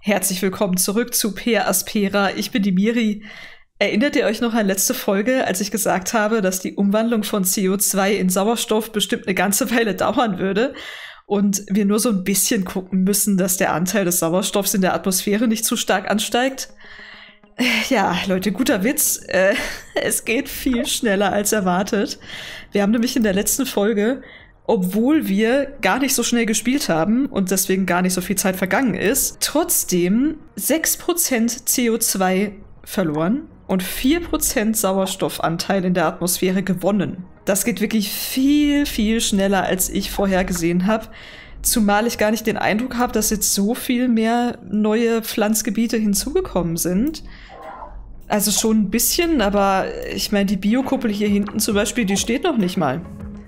Herzlich willkommen zurück zu Per Aspera. Ich bin die Miri. Erinnert ihr euch noch an letzte Folge, als ich gesagt habe, dass die Umwandlung von CO2 in Sauerstoff bestimmt eine ganze Weile dauern würde und wir nur so ein bisschen gucken müssen, dass der Anteil des Sauerstoffs in der Atmosphäre nicht zu stark ansteigt? Ja, Leute, guter Witz. Es geht viel schneller als erwartet. Wir haben nämlich in der letzten Folge, obwohl wir gar nicht so schnell gespielt haben und deswegen gar nicht so viel Zeit vergangen ist, trotzdem 6% CO2 verloren und 4% Sauerstoffanteil in der Atmosphäre gewonnen. Das geht wirklich viel, viel schneller, als ich vorher gesehen habe. Zumal ich gar nicht den Eindruck habe, dass jetzt so viel mehr neue Pflanzgebiete hinzugekommen sind. Also schon ein bisschen, aber ich meine, die Biokuppel hier hinten zum Beispiel, die steht noch nicht mal.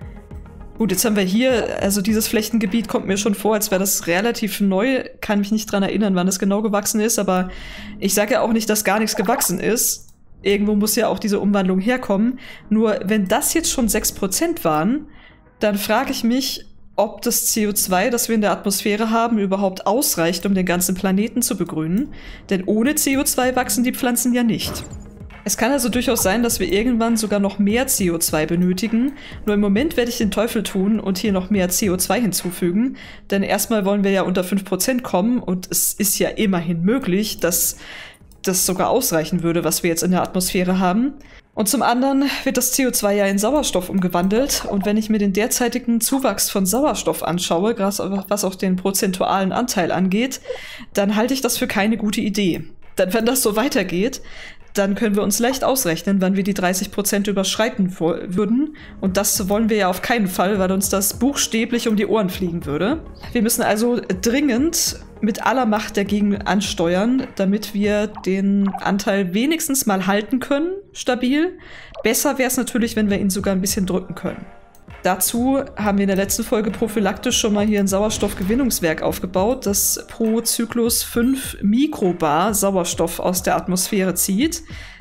Gut, jetzt haben wir hier, also dieses Flächengebiet kommt mir schon vor, als wäre das relativ neu. Kann mich nicht dran erinnern, wann es genau gewachsen ist, aber ich sage ja auch nicht, dass gar nichts gewachsen ist. Irgendwo muss ja auch diese Umwandlung herkommen. Nur wenn das jetzt schon 6% waren, dann frage ich mich, ob das CO2, das wir in der Atmosphäre haben, überhaupt ausreicht, um den ganzen Planeten zu begrünen. Denn ohne CO2 wachsen die Pflanzen ja nicht. Es kann also durchaus sein, dass wir irgendwann sogar noch mehr CO2 benötigen. Nur im Moment werde ich den Teufel tun und hier noch mehr CO2 hinzufügen. Denn erstmal wollen wir ja unter 5% kommen und es ist ja immerhin möglich, dass das sogar ausreichen würde, was wir jetzt in der Atmosphäre haben. Und zum anderen wird das CO2 ja in Sauerstoff umgewandelt. Und wenn ich mir den derzeitigen Zuwachs von Sauerstoff anschaue, was auch den prozentualen Anteil angeht, dann halte ich das für keine gute Idee. Denn wenn das so weitergeht, dann können wir uns leicht ausrechnen, wann wir die 30% überschreiten würden. Und das wollen wir ja auf keinen Fall, weil uns das buchstäblich um die Ohren fliegen würde. Wir müssen also dringend mit aller Macht dagegen ansteuern, damit wir den Anteil wenigstens mal halten können, stabil. Besser wäre es natürlich, wenn wir ihn sogar ein bisschen drücken können. Dazu haben wir in der letzten Folge prophylaktisch schon mal hier ein Sauerstoffgewinnungswerk aufgebaut, das pro Zyklus 5 Mikrobar Sauerstoff aus der Atmosphäre zieht.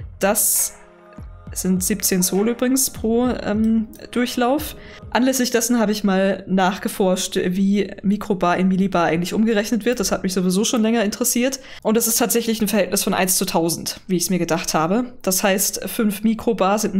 Das sind 17 Sol übrigens pro Durchlauf. Anlässlich dessen habe ich mal nachgeforscht, wie Mikrobar in Millibar eigentlich umgerechnet wird. Das hat mich sowieso schon länger interessiert. Und es ist tatsächlich ein Verhältnis von 1 zu 1000, wie ich es mir gedacht habe. Das heißt, 5 Mikrobar sind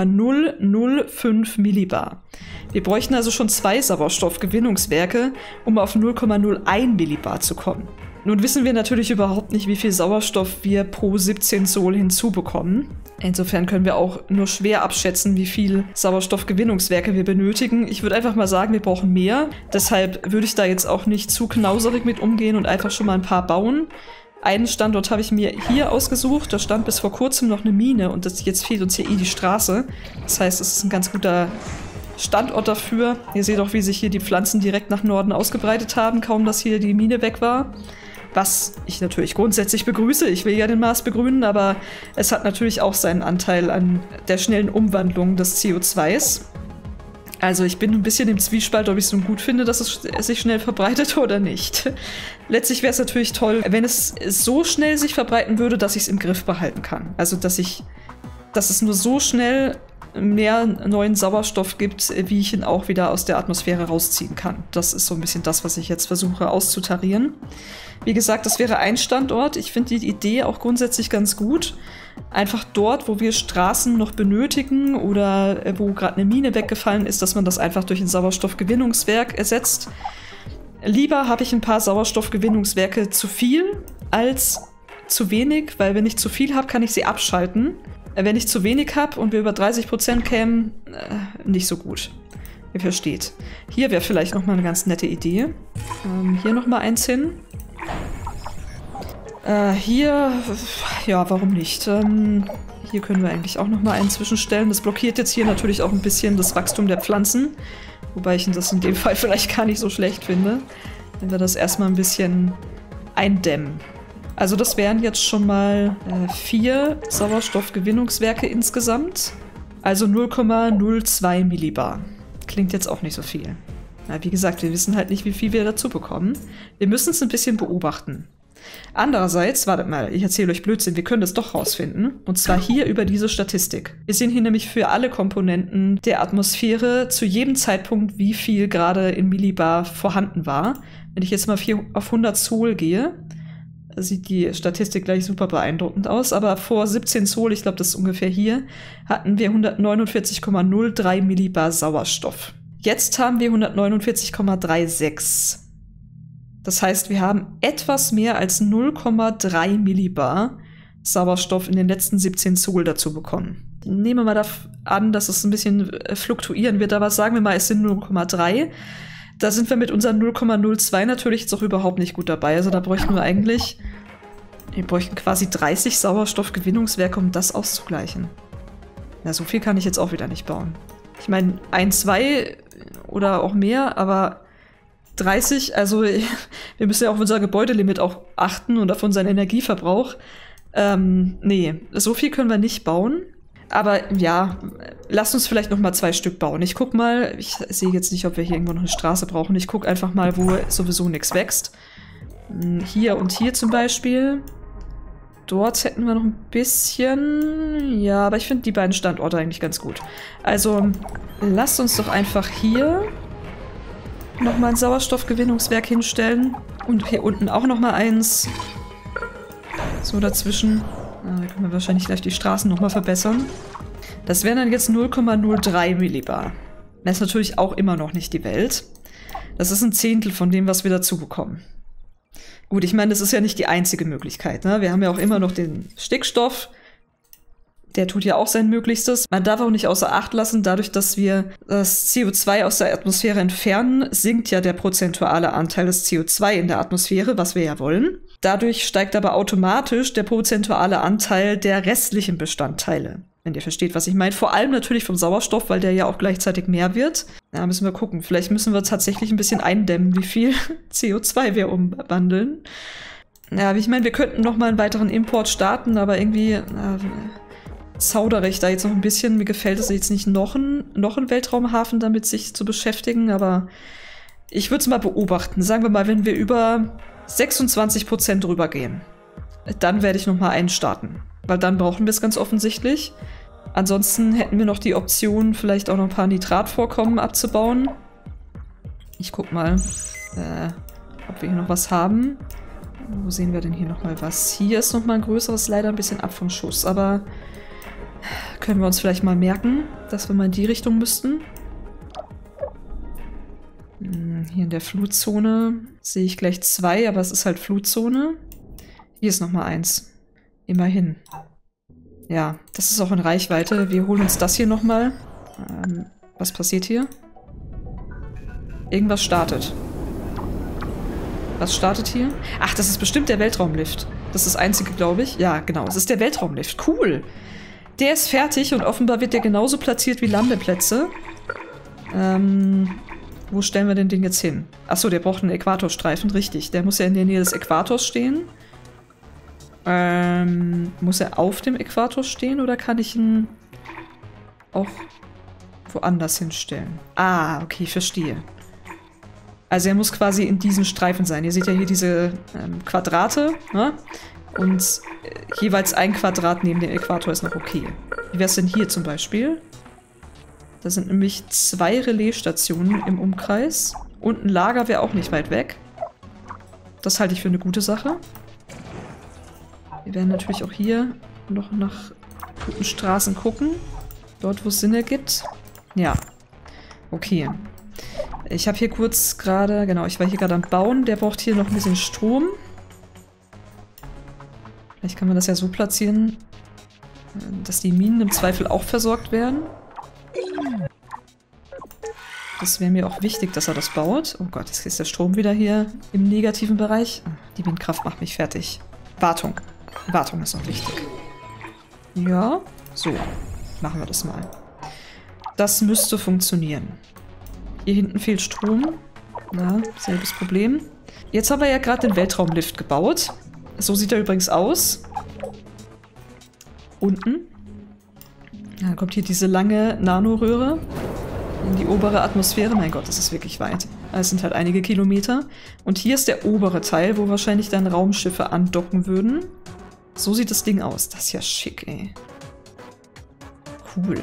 0,005 Millibar. Wir bräuchten also schon 2 Sauerstoffgewinnungswerke, um auf 0,01 Millibar zu kommen. Nun wissen wir natürlich überhaupt nicht, wie viel Sauerstoff wir pro 17 Sol hinzubekommen. Insofern können wir auch nur schwer abschätzen, wie viel Sauerstoffgewinnungswerke wir benötigen. Ich würde einfach mal sagen, wir brauchen mehr. Deshalb würde ich da jetzt auch nicht zu knauserig mit umgehen und einfach schon mal ein paar bauen. Einen Standort habe ich mir hier ausgesucht. Da stand bis vor kurzem noch eine Mine und jetzt fehlt uns hier die Straße. Das heißt, es ist ein ganz guter Standort dafür. Ihr seht auch, wie sich hier die Pflanzen direkt nach Norden ausgebreitet haben, kaum dass hier die Mine weg war. Was ich natürlich grundsätzlich begrüße. Ich will ja den Mars begrünen, aber es hat natürlich auch seinen Anteil an der schnellen Umwandlung des CO2s. Also ich bin ein bisschen im Zwiespalt, ob ich es nun gut finde, dass es sich schnell verbreitet oder nicht. Letztlich wäre es natürlich toll, wenn es so schnell sich verbreiten würde, dass ich es im Griff behalten kann. Also dass es nur so schnell mehr neuen Sauerstoff gibt, wie ich ihn auch wieder aus der Atmosphäre rausziehen kann. Das ist so ein bisschen das, was ich jetzt versuche auszutarieren. Wie gesagt, das wäre ein Standort. Ich finde die Idee auch grundsätzlich ganz gut. Einfach dort, wo wir Straßen noch benötigen oder wo gerade eine Mine weggefallen ist, dass man das einfach durch ein Sauerstoffgewinnungswerk ersetzt. Lieber habe ich ein paar Sauerstoffgewinnungswerke zu viel als zu wenig, weil wenn ich zu viel habe, kann ich sie abschalten. Wenn ich zu wenig habe und wir über 30% kämen, nicht so gut. Ihr versteht. Hier wäre vielleicht nochmal eine ganz nette Idee. Hier nochmal eins hin. Hier, ja, warum nicht? Hier können wir eigentlich auch nochmal einen zwischenstellen. Das blockiert jetzt hier natürlich auch ein bisschen das Wachstum der Pflanzen. Wobei ich das in dem Fall vielleicht gar nicht so schlecht finde. Wenn wir das erstmal ein bisschen eindämmen. Also das wären jetzt schon mal 4 Sauerstoffgewinnungswerke insgesamt. Also 0,02 Millibar. Klingt jetzt auch nicht so viel. Na, wie gesagt, wir wissen halt nicht, wie viel wir dazu bekommen. Wir müssen es ein bisschen beobachten. Andererseits, wartet mal, ich erzähle euch Blödsinn, wir können das doch rausfinden. Und zwar hier über diese Statistik. Wir sehen hier nämlich für alle Komponenten der Atmosphäre zu jedem Zeitpunkt, wie viel gerade in Millibar vorhanden war. Wenn ich jetzt mal auf 100 Sol gehe, sieht die Statistik gleich super beeindruckend aus. Aber vor 17 Sol, ich glaube, das ist ungefähr hier, hatten wir 149,03 Millibar Sauerstoff. Jetzt haben wir 149,36. Das heißt, wir haben etwas mehr als 0,3 Millibar Sauerstoff in den letzten 17 Sol dazu bekommen. Nehmen wir mal an, dass es ein bisschen fluktuieren wird, aber sagen wir mal, es sind 0,3. Da sind wir mit unseren 0,02 natürlich jetzt auch überhaupt nicht gut dabei. Also da bräuchten wir bräuchten quasi 30 Sauerstoffgewinnungswerke, um das auszugleichen. Na, so viel kann ich jetzt auch wieder nicht bauen. Ich meine, 1, 2 oder auch mehr, aber 30, also wir müssen ja auf unser Gebäudelimit auch achten und auf unseren Energieverbrauch. Nee, so viel können wir nicht bauen. Aber ja, lasst uns vielleicht noch mal 2 Stück bauen. Ich guck mal, ich sehe jetzt nicht, ob wir hier irgendwo noch eine Straße brauchen. Ich guck einfach mal, wo sowieso nichts wächst. Hier und hier zum Beispiel. Dort hätten wir noch ein bisschen. Ja, aber ich finde die beiden Standorte eigentlich ganz gut. Also, lasst uns doch einfach hier noch mal ein Sauerstoffgewinnungswerk hinstellen. Und hier unten auch noch mal eins. So dazwischen. Da können wir wahrscheinlich gleich die Straßen nochmal verbessern. Das wären dann jetzt 0,03 Millibar. Das ist natürlich auch immer noch nicht die Welt. Das ist ein Zehntel von dem, was wir dazu bekommen. Gut, ich meine, das ist ja nicht die einzige Möglichkeit, ne? Wir haben ja auch immer noch den Stickstoff. Der tut ja auch sein Möglichstes. Man darf auch nicht außer Acht lassen, dadurch, dass wir das CO2 aus der Atmosphäre entfernen, sinkt ja der prozentuale Anteil des CO2 in der Atmosphäre, was wir ja wollen. Dadurch steigt aber automatisch der prozentuale Anteil der restlichen Bestandteile. Wenn ihr versteht, was ich meine. Vor allem natürlich vom Sauerstoff, weil der ja auch gleichzeitig mehr wird. Da müssen wir gucken. Vielleicht müssen wir tatsächlich ein bisschen eindämmen, wie viel CO2 wir umwandeln. Ja, ich meine, wir könnten noch mal einen weiteren Import starten, aber irgendwie zaudere ich da jetzt noch ein bisschen. Mir gefällt es jetzt nicht, noch ein Weltraumhafen damit sich zu beschäftigen, aber ich würde es mal beobachten. Sagen wir mal, wenn wir über 26% drüber gehen, dann werde ich noch mal einen starten. Weil dann brauchen wir es ganz offensichtlich. Ansonsten hätten wir noch die Option, vielleicht auch noch ein paar Nitratvorkommen abzubauen. Ich guck mal, ob wir hier noch was haben. Wo sehen wir denn hier noch mal was? Hier ist noch mal ein größeres, leider ein bisschen ab vom Schuss, aber können wir uns vielleicht mal merken, dass wir mal in die Richtung müssten. Hier in der Flutzone sehe ich gleich 2, aber es ist halt Flutzone. Hier ist noch mal 1. Immerhin. Ja, das ist auch in Reichweite. Wir holen uns das hier noch mal. Was passiert hier? Irgendwas startet. Was startet hier? Ach, das ist bestimmt der Weltraumlift. Das ist das einzige, glaube ich. Ja, genau. Es ist der Weltraumlift. Cool. Der ist fertig und offenbar wird der genauso platziert wie Landeplätze. Wo stellen wir denn den jetzt hin? Achso, der braucht einen Äquatorstreifen. Richtig. Der muss ja in der Nähe des Äquators stehen. Muss er auf dem Äquator stehen oder kann ich ihn auch woanders hinstellen? Ah, okay, ich verstehe. Also er muss quasi in diesem Streifen sein. Ihr seht ja hier diese Quadrate, ne? Und jeweils ein Quadrat neben dem Äquator ist noch okay. Wie wäre es denn hier zum Beispiel? Da sind nämlich 2 Relaisstationen im Umkreis. Und ein Lager wäre auch nicht weit weg. Das halte ich für eine gute Sache. Wir werden natürlich auch hier noch nach guten Straßen gucken. Dort, wo es Sinn ergibt. Ja. Okay. Ich habe hier kurz gerade, genau, ich war hier gerade am Bauen. Der braucht hier noch ein bisschen Strom. Vielleicht kann man das ja so platzieren, dass die Minen im Zweifel auch versorgt werden. Das wäre mir auch wichtig, dass er das baut. Oh Gott, jetzt ist der Strom wieder hier im negativen Bereich. Die Windkraft macht mich fertig. Wartung. Wartung ist noch wichtig. Ja, so. Machen wir das mal. Das müsste funktionieren. Hier hinten fehlt Strom. Na, selbes Problem. Jetzt haben wir ja gerade den Weltraumlift gebaut. So sieht er übrigens aus. Unten. Dann kommt hier diese lange Nanoröhre in die obere Atmosphäre. Mein Gott, das ist wirklich weit. Es sind halt einige Kilometer. Und hier ist der obere Teil, wo wahrscheinlich dann Raumschiffe andocken würden. So sieht das Ding aus. Das ist ja schick, ey. Cool.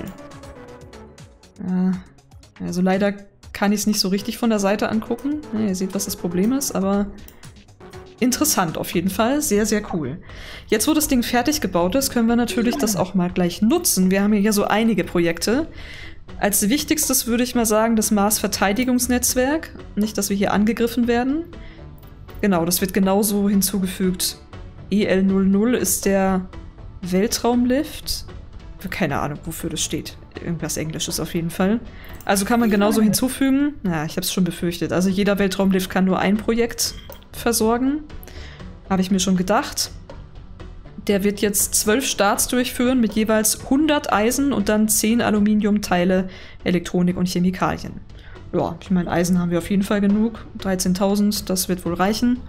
Also leider kann ich es nicht so richtig von der Seite angucken. Ja, ihr seht, was das Problem ist, aber interessant auf jeden Fall. Sehr, sehr cool. Jetzt, wo das Ding fertig gebaut ist, können wir natürlich das auch mal gleich nutzen. Wir haben hier so einige Projekte. Als wichtigstes würde ich mal sagen, das Mars-Verteidigungsnetzwerk. Nicht, dass wir hier angegriffen werden. Genau, das wird genauso hinzugefügt. EL00 ist der Weltraumlift. Keine Ahnung, wofür das steht. Irgendwas Englisches auf jeden Fall. Also kann man genauso hinzufügen. Ja, ich habe es schon befürchtet. Also jeder Weltraumlift kann nur ein Projekt versorgen. Habe ich mir schon gedacht. Der wird jetzt 12 Starts durchführen mit jeweils 100 Eisen und dann 10 Aluminiumteile, Elektronik und Chemikalien. Ja, ich meine, Eisen haben wir auf jeden Fall genug. 13.000, das wird wohl reichen.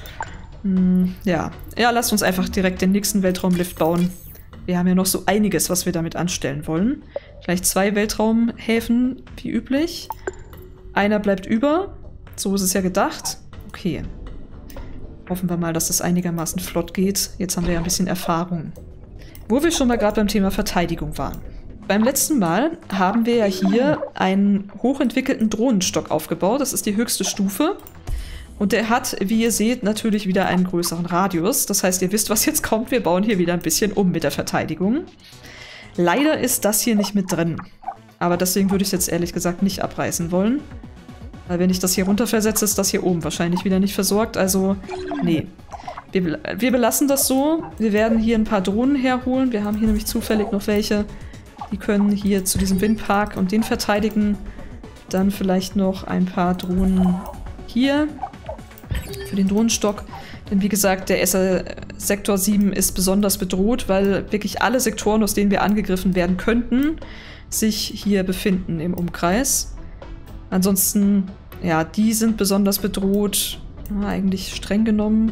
Ja, lasst uns einfach direkt den nächsten Weltraumlift bauen. Wir haben ja noch so einiges, was wir damit anstellen wollen. Gleich 2 Weltraumhäfen, wie üblich. Einer bleibt über. So ist es ja gedacht. Okay. Hoffen wir mal, dass das einigermaßen flott geht. Jetzt haben wir ja ein bisschen Erfahrung. Wo wir schon mal gerade beim Thema Verteidigung waren. Beim letzten Mal haben wir ja hier einen hochentwickelten Drohnenstock aufgebaut. Das ist die höchste Stufe. Und der hat, wie ihr seht, natürlich wieder einen größeren Radius. Das heißt, ihr wisst, was jetzt kommt. Wir bauen hier wieder ein bisschen um mit der Verteidigung. Leider ist das hier nicht mit drin. Aber deswegen würde ich es jetzt ehrlich gesagt nicht abreißen wollen. Weil wenn ich das hier runterversetze, ist das hier oben wahrscheinlich wieder nicht versorgt. Also, nee. Wir belassen das so. Wir werden hier ein paar Drohnen herholen. Wir haben hier nämlich zufällig noch welche. Die können hier zu diesem Windpark und den verteidigen. Dann vielleicht noch ein paar Drohnen hier. Für den Drohnenstock. Denn wie gesagt, der Sektor 7 ist besonders bedroht, weil wirklich alle Sektoren, aus denen wir angegriffen werden könnten, sich hier befinden im Umkreis. Ansonsten, ja, die sind besonders bedroht. Ja, eigentlich streng genommen.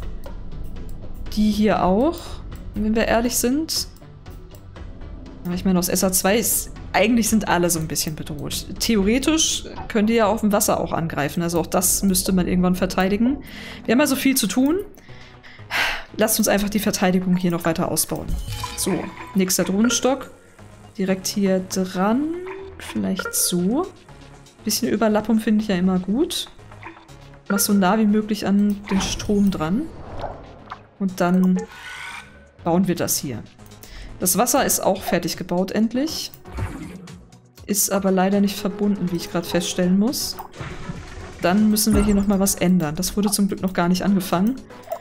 Die hier auch, wenn wir ehrlich sind. Aber ich meine, aus SA2 ist... Eigentlich sind alle so ein bisschen bedroht. Theoretisch könnt ihr ja auf dem Wasser auch angreifen. Also auch das müsste man irgendwann verteidigen. Wir haben also viel zu tun. Lasst uns einfach die Verteidigung hier noch weiter ausbauen. So, nächster Drohnenstock. Direkt hier dran. Vielleicht so. Bisschen Überlappung finde ich ja immer gut. Mach so nah wie möglich an den Strom dran. Und dann bauen wir das hier. Das Wasser ist auch fertig gebaut endlich. Ist aber leider nicht verbunden, wie ich gerade feststellen muss. Dann müssen wir hier nochmal was ändern. Das wurde zum Glück noch gar nicht angefangen.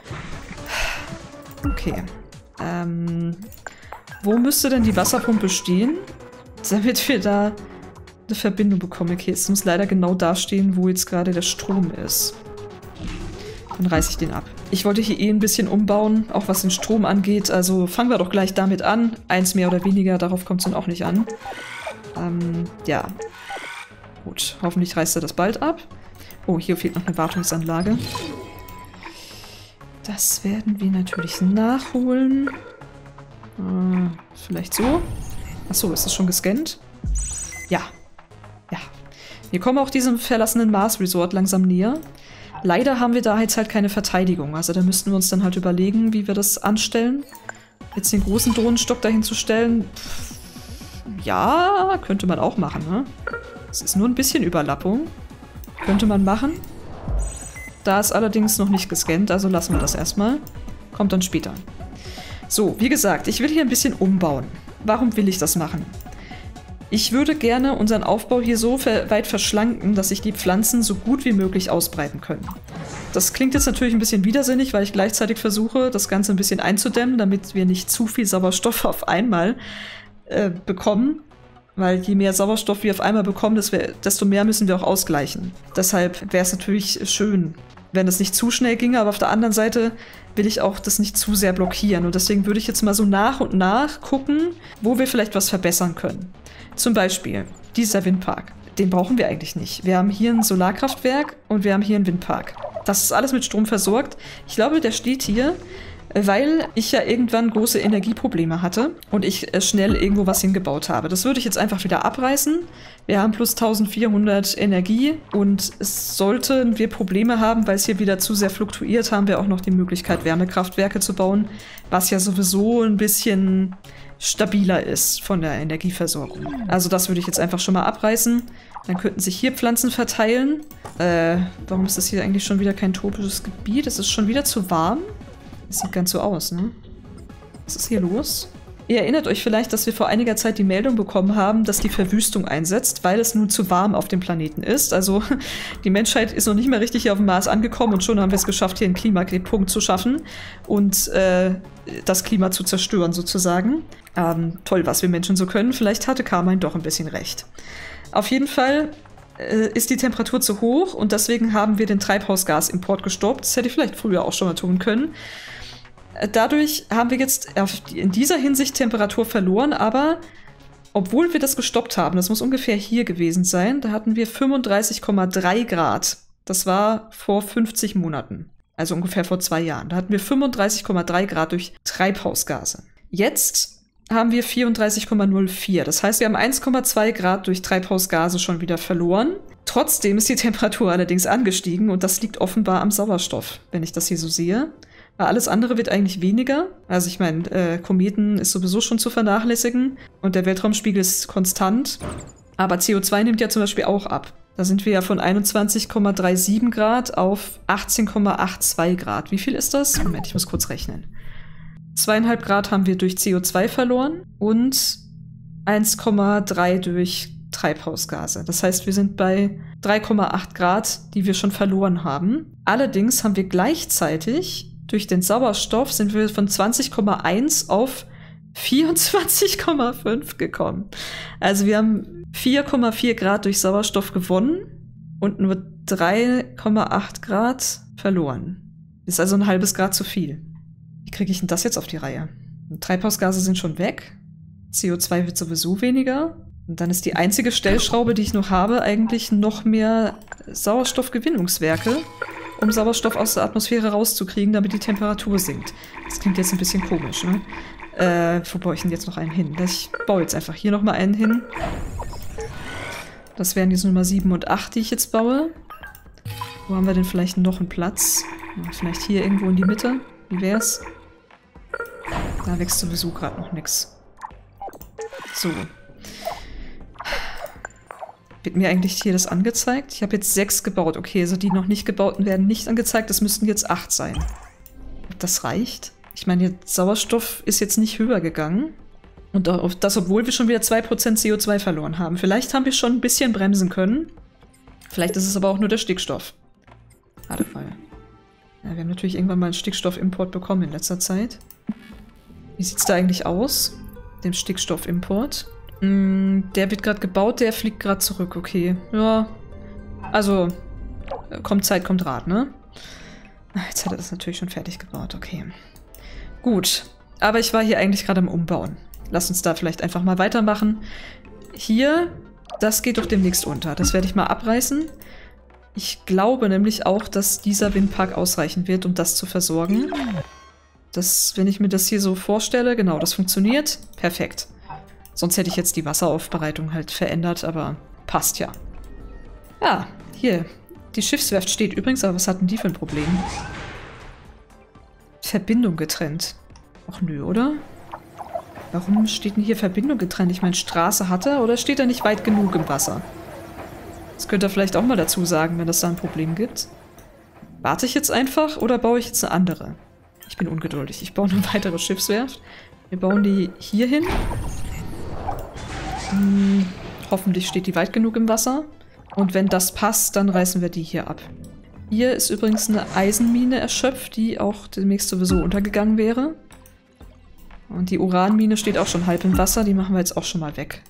Okay. Wo müsste denn die Wasserpumpe stehen, damit wir da eine Verbindung bekommen? Okay, es muss leider genau da stehen, wo jetzt gerade der Strom ist. Dann reiße ich den ab. Ich wollte hier ein bisschen umbauen, auch was den Strom angeht. Also fangen wir doch gleich damit an. 1 mehr oder weniger, darauf kommt es dann auch nicht an. Ja. Gut, hoffentlich reißt er das bald ab. Oh, hier fehlt noch eine Wartungsanlage. Das werden wir natürlich nachholen. Vielleicht so. Achso, ist das schon gescannt? Ja. Ja. Wir kommen auch diesem verlassenen Mars-Resort langsam näher. Leider haben wir da jetzt halt keine Verteidigung. Also da müssten wir uns dann halt überlegen, wie wir das anstellen. Jetzt den großen Drohnenstock dahin zu stellen. Ja, könnte man auch machen, ne? Es ist nur ein bisschen Überlappung. Könnte man machen. Da ist allerdings noch nicht gescannt, also lassen wir das erstmal. Kommt dann später. So, wie gesagt, ich will hier ein bisschen umbauen. Warum will ich das machen? Ich würde gerne unseren Aufbau hier so weit verschlanken, dass sich die Pflanzen so gut wie möglich ausbreiten können. Das klingt jetzt natürlich ein bisschen widersinnig, weil ich gleichzeitig versuche, das Ganze ein bisschen einzudämmen, damit wir nicht zu viel Sauerstoff auf einmal bekommen. Weil je mehr Sauerstoff wir auf einmal bekommen, desto mehr müssen wir auch ausgleichen. Deshalb wäre es natürlich schön, wenn es nicht zu schnell ginge, aber auf der anderen Seite will ich auch das nicht zu sehr blockieren. Und deswegen würde ich jetzt mal so nach und nach gucken, wo wir vielleicht was verbessern können. Zum Beispiel dieser Windpark. Den brauchen wir eigentlich nicht. Wir haben hier ein Solarkraftwerk und wir haben hier einen Windpark. Das ist alles mit Strom versorgt. Ich glaube, der steht hier, weil ich ja irgendwann große Energieprobleme hatte und ich schnell irgendwo was hingebaut habe. Das würde ich jetzt einfach wieder abreißen. Wir haben plus 1400 Energie und sollten wir Probleme haben, weil es hier wieder zu sehr fluktuiert, haben wir auch noch die Möglichkeit, Wärmekraftwerke zu bauen, was ja sowieso ein bisschen stabiler ist von der Energieversorgung. Also das würde ich jetzt einfach schon mal abreißen. Dann könnten sich hier Pflanzen verteilen. Warum ist das hier eigentlich schon wieder kein tropisches Gebiet? Es ist schon wieder zu warm. Das sieht ganz so aus, ne? Was ist hier los? Ihr erinnert euch vielleicht, dass wir vor einiger Zeit die Meldung bekommen haben, dass die Verwüstung einsetzt, weil es nun zu warm auf dem Planeten ist. Also die Menschheit ist noch nicht mehr richtig hier auf dem Mars angekommen und schon haben wir es geschafft, hier einen Klimapunkt zu schaffen und das Klima zu zerstören sozusagen. Toll, was wir Menschen so können. Vielleicht hatte Carmine doch ein bisschen recht. Auf jeden Fall ist die Temperatur zu hoch und deswegen haben wir den Treibhausgasimport gestoppt. Das hätte ich vielleicht früher auch schon mal tun können. Dadurch haben wir jetzt in dieser Hinsicht Temperatur verloren, aber obwohl wir das gestoppt haben, das muss ungefähr hier gewesen sein, da hatten wir 35,3 Grad. Das war vor 50 Monaten, also ungefähr vor 2 Jahren. Da hatten wir 35,3 Grad durch Treibhausgase. Jetzt haben wir 34,04. Das heißt, wir haben 1,2 Grad durch Treibhausgase schon wieder verloren. Trotzdem ist die Temperatur allerdings angestiegen und das liegt offenbar am Sauerstoff, wenn ich das hier so sehe. Alles andere wird eigentlich weniger. Also ich meine, Kometen ist sowieso schon zu vernachlässigen und der Weltraumspiegel ist konstant. Aber CO2 nimmt ja zum Beispiel auch ab. Da sind wir ja von 21,37 Grad auf 18,82 Grad. Wie viel ist das? Moment, ich muss kurz rechnen. 2,5 Grad haben wir durch CO2 verloren und 1,3 durch Treibhausgase. Das heißt, wir sind bei 3,8 Grad, die wir schon verloren haben. Allerdings haben wir gleichzeitig durch den Sauerstoff sind wir von 20,1 auf 24,5 gekommen. Also wir haben 4,4 Grad durch Sauerstoff gewonnen und nur 3,8 Grad verloren. Ist also ein halbes Grad zu viel. Wie kriege ich denn das jetzt auf die Reihe? Treibhausgase sind schon weg. CO2 wird sowieso weniger. Und dann ist die einzige Stellschraube, die ich noch habe, eigentlich noch mehr Sauerstoffgewinnungswerke, um Sauerstoff aus der Atmosphäre rauszukriegen, damit die Temperatur sinkt. Das klingt jetzt ein bisschen komisch, ne? Wo baue ich denn jetzt noch einen hin? Ich baue jetzt einfach hier nochmal einen hin. Das wären jetzt Nummer 7 und 8, die ich jetzt baue. Wo haben wir denn vielleicht noch einen Platz? Vielleicht hier irgendwo in die Mitte. Wie wär's? Da wächst sowieso gerade noch nichts. So. Wird mir eigentlich hier das angezeigt? Ich habe jetzt 6 gebaut. Okay, also die noch nicht gebauten werden nicht angezeigt. Das müssten jetzt 8 sein. Ob das reicht? Ich meine, der Sauerstoff ist jetzt nicht höher gegangen. Und das, obwohl wir schon wieder 2% CO2 verloren haben. Vielleicht haben wir schon ein bisschen bremsen können. Vielleicht ist es aber auch nur der Stickstoff. Warte mal. Ja, wir haben natürlich irgendwann mal einen Stickstoffimport bekommen in letzter Zeit. Wie sieht es da eigentlich aus? Dem Stickstoffimport. Der wird gerade gebaut, der fliegt gerade zurück, okay. Ja, also, kommt Zeit, kommt Rat, ne? Jetzt hat er das natürlich schon fertig gebaut, okay. Gut, aber ich war hier eigentlich gerade am Umbauen. Lass uns da vielleicht einfach mal weitermachen. Hier, das geht doch demnächst unter. Das werde ich mal abreißen. Ich glaube nämlich auch, dass dieser Windpark ausreichen wird, um das zu versorgen. Das, wenn ich mir das hier so vorstelle, genau, das funktioniert. Perfekt. Sonst hätte ich jetzt die Wasseraufbereitung halt verändert, aber passt ja. Ja, hier. Die Schiffswerft steht übrigens, aber was hatten die für ein Problem? Verbindung getrennt. Ach nö, oder? Warum steht denn hier Verbindung getrennt? Ich meine, Straße hat er oder steht er nicht weit genug im Wasser? Das könnt ihr vielleicht auch mal dazu sagen, wenn es da ein Problem gibt. Warte ich jetzt einfach oder baue ich jetzt eine andere? Ich bin ungeduldig. Ich baue eine weitere Schiffswerft. Wir bauen die hier hin. Hoffentlich steht die weit genug im Wasser. Und wenn das passt, dann reißen wir die hier ab. Hier ist übrigens eine Eisenmine erschöpft, die auch demnächst sowieso untergegangen wäre. Und die Uranmine steht auch schon halb im Wasser, die machen wir jetzt auch schon mal weg.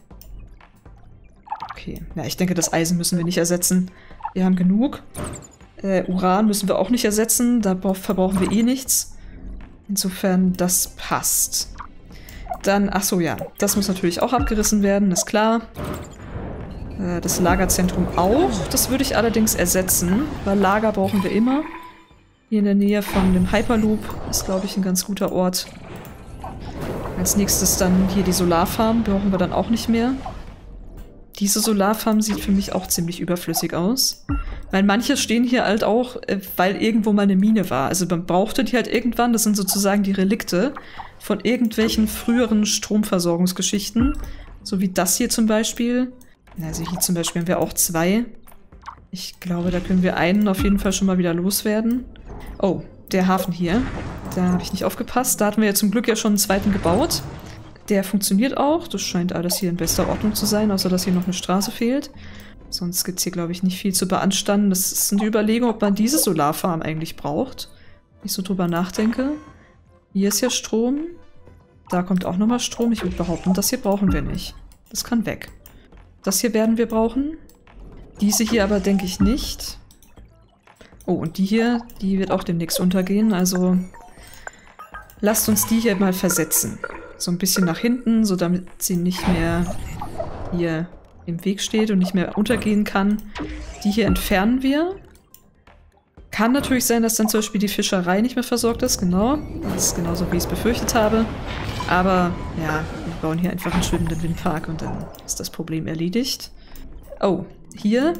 Okay, ja, ich denke, das Eisen müssen wir nicht ersetzen. Wir haben genug. Uran müssen wir auch nicht ersetzen, da verbrauchen wir eh nichts. Insofern, das passt. Dann, ach so, ja, das muss natürlich auch abgerissen werden, ist klar. Das Lagerzentrum auch. Das würde ich allerdings ersetzen, weil Lager brauchen wir immer. Hier in der Nähe von dem Hyperloop ist, glaube ich, ein ganz guter Ort. Als nächstes dann hier die Solarfarm, brauchen wir dann auch nicht mehr. Diese Solarfarm sieht für mich auch ziemlich überflüssig aus. Weil manche stehen hier halt auch, weil irgendwo mal eine Mine war. Also man brauchte die halt irgendwann, das sind sozusagen die Relikte von irgendwelchen früheren Stromversorgungsgeschichten. So wie das hier zum Beispiel. Also hier zum Beispiel haben wir auch 2. Ich glaube, da können wir einen auf jeden Fall schon mal wieder loswerden. Oh, der Hafen hier. Da habe ich nicht aufgepasst. Da hatten wir ja zum Glück ja schon einen zweiten gebaut. Der funktioniert auch. Das scheint alles hier in bester Ordnung zu sein, außer dass hier noch eine Straße fehlt. Sonst gibt es hier, glaube ich, nicht viel zu beanstanden. Das ist eine Überlegung, ob man diese Solarfarm eigentlich braucht. Wenn ich so drüber nachdenke. Hier ist ja Strom. Da kommt auch nochmal Strom. Ich würde behaupten, das hier brauchen wir nicht. Das kann weg. Das hier werden wir brauchen. Diese hier aber denke ich nicht. Oh, und die hier, die wird auch demnächst untergehen. Also lasst uns die hier mal versetzen. So ein bisschen nach hinten, so damit sie nicht mehr hier im Weg steht und nicht mehr untergehen kann. Die hier entfernen wir. Kann natürlich sein, dass dann zum Beispiel die Fischerei nicht mehr versorgt ist. Genau, das ist genauso, wie ich es befürchtet habe. Aber ja, wir bauen hier einfach einen schwimmenden Windpark und dann ist das Problem erledigt. Oh, hier.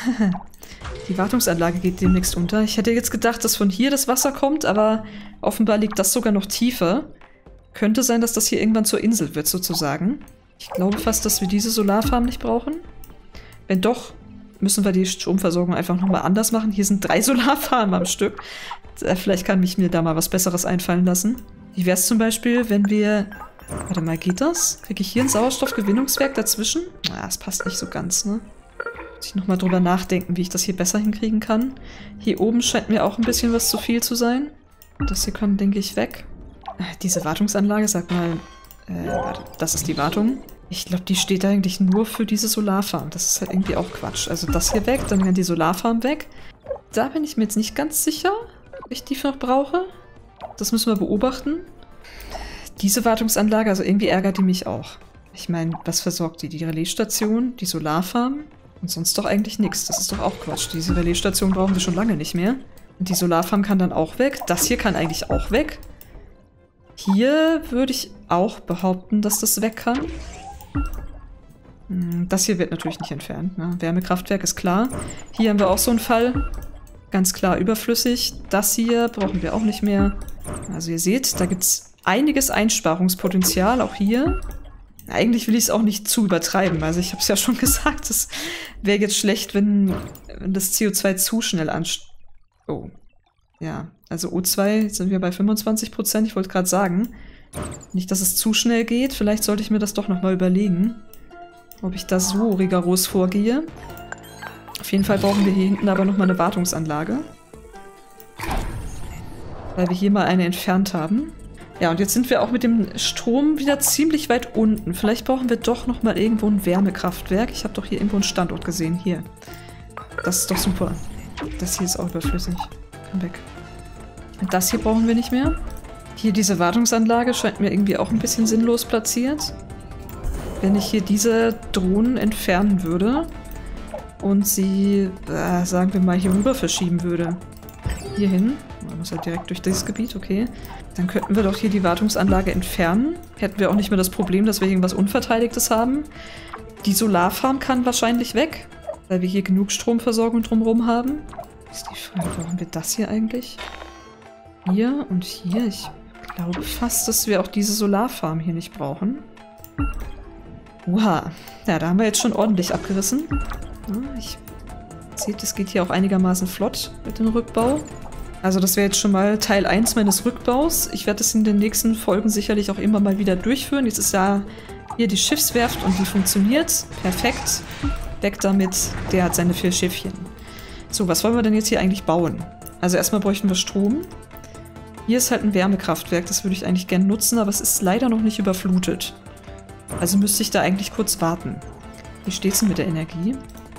Die Wartungsanlage geht demnächst unter. Ich hätte jetzt gedacht, dass von hier das Wasser kommt, aber offenbar liegt das sogar noch tiefer. Könnte sein, dass das hier irgendwann zur Insel wird, sozusagen. Ich glaube fast, dass wir diese Solarfarm nicht brauchen. Wenn doch, müssen wir die Stromversorgung einfach nochmal anders machen. Hier sind 3 Solarfarmen am Stück. Vielleicht kann ich mir da mal was Besseres einfallen lassen. Wie wäre es zum Beispiel, wenn wir... Warte mal, geht das? Kriege ich hier ein Sauerstoffgewinnungswerk dazwischen? Na, das passt nicht so ganz, ne? Muss ich nochmal drüber nachdenken, wie ich das hier besser hinkriegen kann. Hier oben scheint mir auch ein bisschen was zu viel zu sein. Das hier kann, denke ich, weg. Diese Wartungsanlage, sag mal... warte, das ist die Wartung. Ich glaube, die steht eigentlich nur für diese Solarfarm. Das ist halt irgendwie auch Quatsch. Also das hier weg, dann kann die Solarfarm weg. Da bin ich mir jetzt nicht ganz sicher, ob ich die noch brauche. Das müssen wir beobachten. Diese Wartungsanlage, also irgendwie ärgert die mich auch. Ich meine, was versorgt die? Die Relaisstation, die Solarfarm und sonst doch eigentlich nichts. Das ist doch auch Quatsch. Diese Relaisstation brauchen wir schon lange nicht mehr. Und die Solarfarm kann dann auch weg. Das hier kann eigentlich auch weg. Hier würde ich auch behaupten, dass das weg kann. Das hier wird natürlich nicht entfernt. Ne? Wärmekraftwerk ist klar. Hier haben wir auch so einen Fall. Ganz klar überflüssig. Das hier brauchen wir auch nicht mehr. Also ihr seht, da gibt es einiges Einsparungspotenzial, auch hier. Eigentlich will ich es auch nicht zu übertreiben. Also ich habe es ja schon gesagt, es wäre jetzt schlecht, wenn das CO2 zu schnell ansteigt. Oh. Ja, also O2 sind wir bei 25%. Ich wollte gerade sagen, nicht, dass es zu schnell geht. Vielleicht sollte ich mir das doch nochmal überlegen, ob ich da so rigoros vorgehe. Auf jeden Fall brauchen wir hier hinten aber nochmal eine Wartungsanlage. Weil wir hier mal eine entfernt haben. Ja, und jetzt sind wir auch mit dem Strom wieder ziemlich weit unten. Vielleicht brauchen wir doch nochmal irgendwo ein Wärmekraftwerk. Ich habe doch hier irgendwo einen Standort gesehen. Hier. Das ist doch super. Das hier ist auch überflüssig. Komm weg. Und das hier brauchen wir nicht mehr. Hier diese Wartungsanlage scheint mir irgendwie auch ein bisschen sinnlos platziert. Wenn ich hier diese Drohnen entfernen würde und sie, sagen wir mal, hier rüber verschieben würde. Hier hin. Man muss halt direkt durch dieses Gebiet, okay. Dann könnten wir doch hier die Wartungsanlage entfernen. Hätten wir auch nicht mehr das Problem, dass wir irgendwas Unverteidigtes haben. Die Solarfarm kann wahrscheinlich weg, weil wir hier genug Stromversorgung drumherum haben. Ist die Frage, warum wir das hier eigentlich? Hier und hier. Ich glaube fast, dass wir auch diese Solarfarm hier nicht brauchen. Oha. Ja, da haben wir jetzt schon ordentlich abgerissen. Ja, seht, es geht hier auch einigermaßen flott mit dem Rückbau. Also das wäre jetzt schon mal Teil 1 meines Rückbaus. Ich werde das in den nächsten Folgen sicherlich auch immer mal wieder durchführen. Jetzt ist ja hier die Schiffswerft und die funktioniert. Perfekt. Weg damit. Der hat seine 4 Schiffchen. So, was wollen wir denn jetzt hier eigentlich bauen? Also erstmal bräuchten wir Strom. Hier ist halt ein Wärmekraftwerk. Das würde ich eigentlich gerne nutzen, aber es ist leider noch nicht überflutet. Also müsste ich da eigentlich kurz warten. Wie steht es denn mit der Energie?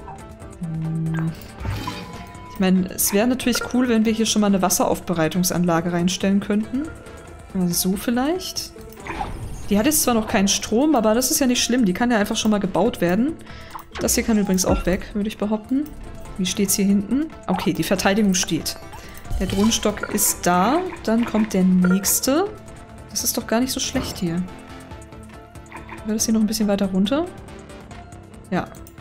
Ich meine, es wäre natürlich cool, wenn wir hier schon mal eine Wasseraufbereitungsanlage reinstellen könnten. So vielleicht. Die hat jetzt zwar noch keinen Strom, aber das ist ja nicht schlimm. Die kann ja einfach schon mal gebaut werden. Das hier kann übrigens auch weg, würde ich behaupten. Wie steht es hier hinten? Okay, die Verteidigung steht. Der Drohnenstock ist da. Dann kommt der nächste. Das ist doch gar nicht so schlecht hier. Wird das hier noch ein bisschen weiter runter? Ja.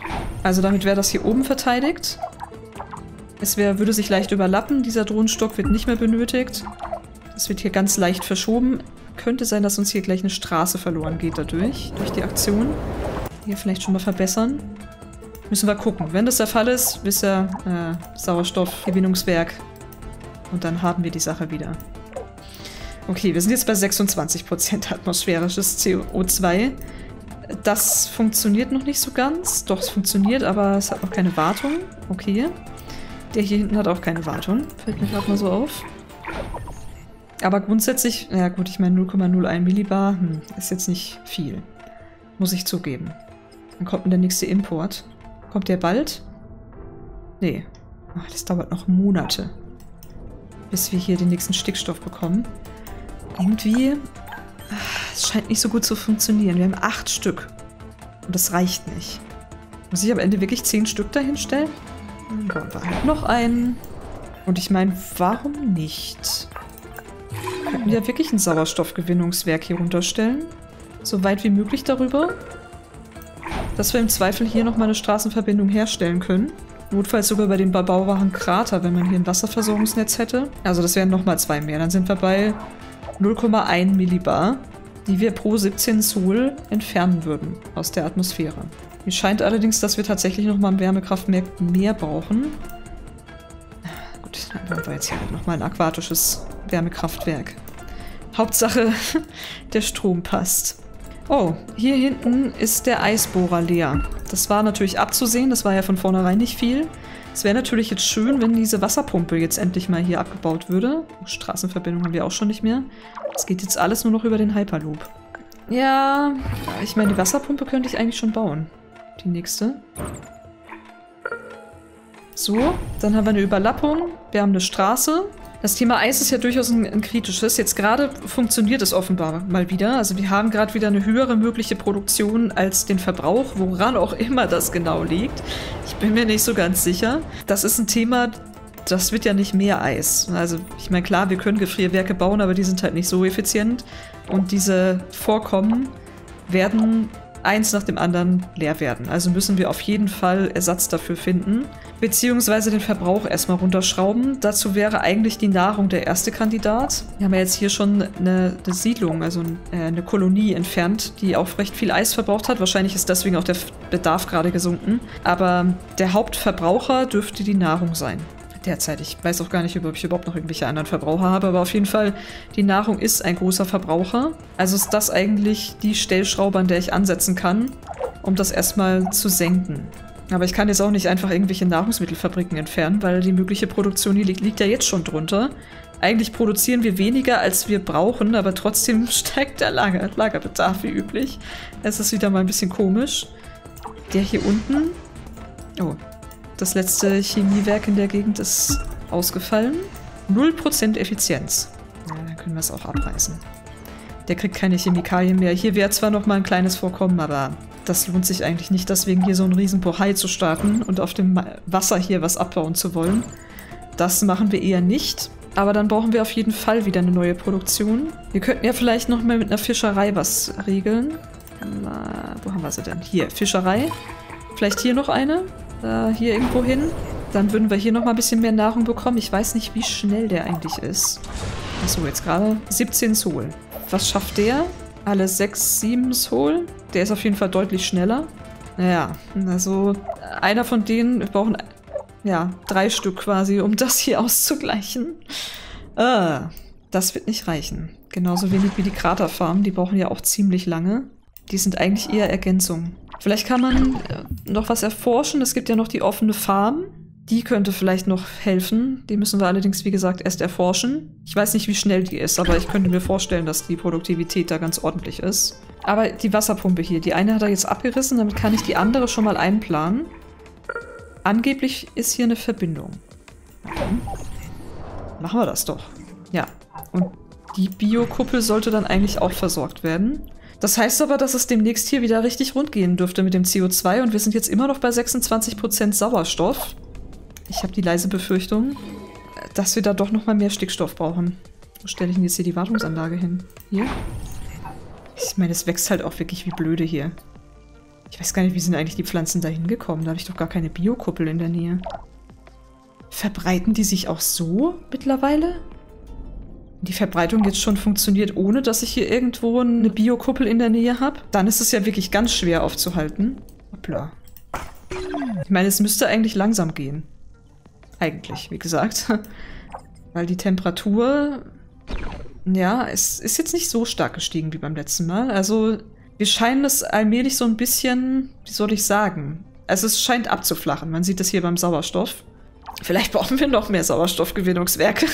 Also damit wäre das hier oben verteidigt. Würde sich leicht überlappen. Dieser Drohnenstock wird nicht mehr benötigt. Das wird hier ganz leicht verschoben. Könnte sein, dass uns hier gleich eine Straße verloren geht dadurch. Durch die Aktion. Hier vielleicht schon mal verbessern. Müssen wir gucken. Wenn das der Fall ist, wisst ihr, Sauerstoffgewinnungswerk. Und dann haben wir die Sache wieder. Okay, wir sind jetzt bei 26% atmosphärisches CO2. Das funktioniert noch nicht so ganz. Doch, es funktioniert, aber es hat noch keine Wartung. Okay. Der hier hinten hat auch keine Wartung. Fällt mir gerade mal so auf. Aber grundsätzlich, ja gut, ich meine 0,01 Millibar ist jetzt nicht viel. Muss ich zugeben. Dann kommt der nächste Import. Kommt der bald? Nee. Ach, das dauert noch Monate. Bis wir hier den nächsten Stickstoff bekommen. Irgendwie... Es scheint nicht so gut zu funktionieren. Wir haben 8 Stück. Und das reicht nicht. Muss ich am Ende wirklich 10 Stück dahin stellen? Dann bauen wir halt noch einen. Und ich meine, warum nicht? Könnten wir ja wirklich ein Sauerstoffgewinnungswerk hier runterstellen? So weit wie möglich darüber. Dass wir im Zweifel hier nochmal eine Straßenverbindung herstellen können. Notfalls sogar bei dem bebauwachen Krater, wenn man hier ein Wasserversorgungsnetz hätte. Also das wären nochmal 2 mehr. Dann sind wir bei 0,1 Millibar, die wir pro 17 Sol entfernen würden aus der Atmosphäre. Mir scheint allerdings, dass wir tatsächlich nochmal ein Wärmekraftwerk mehr brauchen. Gut, dann bauen wir jetzt hier halt nochmal ein aquatisches Wärmekraftwerk. Hauptsache, der Strom passt. Oh, hier hinten ist der Eisbohrer leer. Das war natürlich abzusehen, das war ja von vornherein nicht viel. Es wäre natürlich jetzt schön, wenn diese Wasserpumpe jetzt endlich mal hier abgebaut würde. Straßenverbindung haben wir auch schon nicht mehr. Es geht jetzt alles nur noch über den Hyperloop. Ja, ich meine, die Wasserpumpe könnte ich eigentlich schon bauen. Die nächste. So, dann haben wir eine Überlappung. Wir haben eine Straße. Das Thema Eis ist ja durchaus ein kritisches. Jetzt gerade funktioniert es offenbar mal wieder. Also wir haben gerade wieder eine höhere mögliche Produktion als den Verbrauch, woran auch immer das genau liegt. Ich bin mir nicht so ganz sicher. Das ist ein Thema, das wird ja nicht mehr Eis. Also ich meine, klar, wir können Gefrierwerke bauen, aber die sind halt nicht so effizient. Und diese Vorkommen werden eins nach dem anderen leer werden. Also müssen wir auf jeden Fall Ersatz dafür finden. Beziehungsweise den Verbrauch erstmal runterschrauben. Dazu wäre eigentlich die Nahrung der erste Kandidat. Wir haben ja jetzt hier schon eine Siedlung, also eine Kolonie entfernt, die auch recht viel Eis verbraucht hat. Wahrscheinlich ist deswegen auch der Bedarf gerade gesunken. Aber der Hauptverbraucher dürfte die Nahrung sein. Derzeit. Ich weiß auch gar nicht, ob ich überhaupt noch irgendwelche anderen Verbraucher habe, aber auf jeden Fall, die Nahrung ist ein großer Verbraucher. Also ist das eigentlich die Stellschraube, an der ich ansetzen kann, um das erstmal zu senken. Aber ich kann jetzt auch nicht einfach irgendwelche Nahrungsmittelfabriken entfernen, weil die mögliche Produktion hier liegt ja jetzt schon drunter. Eigentlich produzieren wir weniger, als wir brauchen, aber trotzdem steigt der Lagerbedarf wie üblich. Es ist wieder mal ein bisschen komisch. Der hier unten... Oh, das letzte Chemiewerk in der Gegend ist ausgefallen. 0% Effizienz. Ja, dann können wir es auch abreißen. Der kriegt keine Chemikalien mehr. Hier wäre zwar noch mal ein kleines Vorkommen, aber das lohnt sich eigentlich nicht, deswegen hier so einen riesen Bohai zu starten und auf dem Wasser hier was abbauen zu wollen. Das machen wir eher nicht. Aber dann brauchen wir auf jeden Fall wieder eine neue Produktion. Wir könnten ja vielleicht noch mal mit einer Fischerei was regeln. Wo haben wir sie denn? Hier, Fischerei. Vielleicht hier noch eine. Hier irgendwo hin. Dann würden wir hier noch mal ein bisschen mehr Nahrung bekommen. Ich weiß nicht, wie schnell der eigentlich ist. Achso, jetzt gerade 17 Sol. Was schafft der? Alle 6, 7 Sol? Der ist auf jeden Fall deutlich schneller. Naja, also einer von denen, wir brauchen ja 3 Stück quasi, um das hier auszugleichen. Das wird nicht reichen. Genauso wenig wie die Kraterfarmen, die brauchen ja auch ziemlich lange. Die sind eigentlich eher Ergänzung. Vielleicht kann man noch was erforschen. Es gibt ja noch die offene Farm. Die könnte vielleicht noch helfen. Die müssen wir allerdings, wie gesagt, erst erforschen. Ich weiß nicht, wie schnell die ist, aber ich könnte mir vorstellen, dass die Produktivität da ganz ordentlich ist. Aber die Wasserpumpe hier, die eine hat er jetzt abgerissen, damit kann ich die andere schon mal einplanen. Angeblich ist hier eine Verbindung. Dann machen wir das doch. Ja, und die Biokuppel sollte dann eigentlich auch versorgt werden. Das heißt aber, dass es demnächst hier wieder richtig rund gehen dürfte mit dem CO2 und wir sind jetzt immer noch bei 26% Sauerstoff. Ich habe die leise Befürchtung, dass wir da doch noch mal mehr Stickstoff brauchen. Wo stelle ich denn jetzt hier die Wartungsanlage hin? Hier? Ich meine, es wächst halt auch wirklich wie blöde hier. Ich weiß gar nicht, wie sind eigentlich die Pflanzen da hingekommen? Da habe ich doch gar keine Biokuppel in der Nähe. Verbreiten die sich auch so mittlerweile? Die Verbreitung jetzt schon funktioniert, ohne dass ich hier irgendwo eine Biokuppel in der Nähe habe? Dann ist es ja wirklich ganz schwer aufzuhalten. Hoppla. Ich meine, es müsste eigentlich langsam gehen. Eigentlich, wie gesagt. Weil die Temperatur, ja, es ist jetzt nicht so stark gestiegen wie beim letzten Mal. Also, wir scheinen es allmählich so ein bisschen, wie soll ich sagen? Also, es scheint abzuflachen. Man sieht das hier beim Sauerstoff. Vielleicht brauchen wir noch mehr Sauerstoffgewinnungswerke.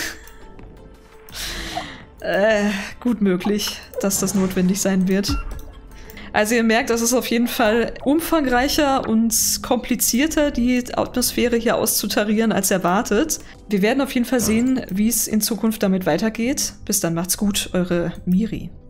Gut möglich, dass das notwendig sein wird. Also ihr merkt, es ist auf jeden Fall umfangreicher und komplizierter, die Atmosphäre hier auszutarieren, als erwartet. Wir werden auf jeden Fall sehen, wie es in Zukunft damit weitergeht. Bis dann, macht's gut, eure Miri.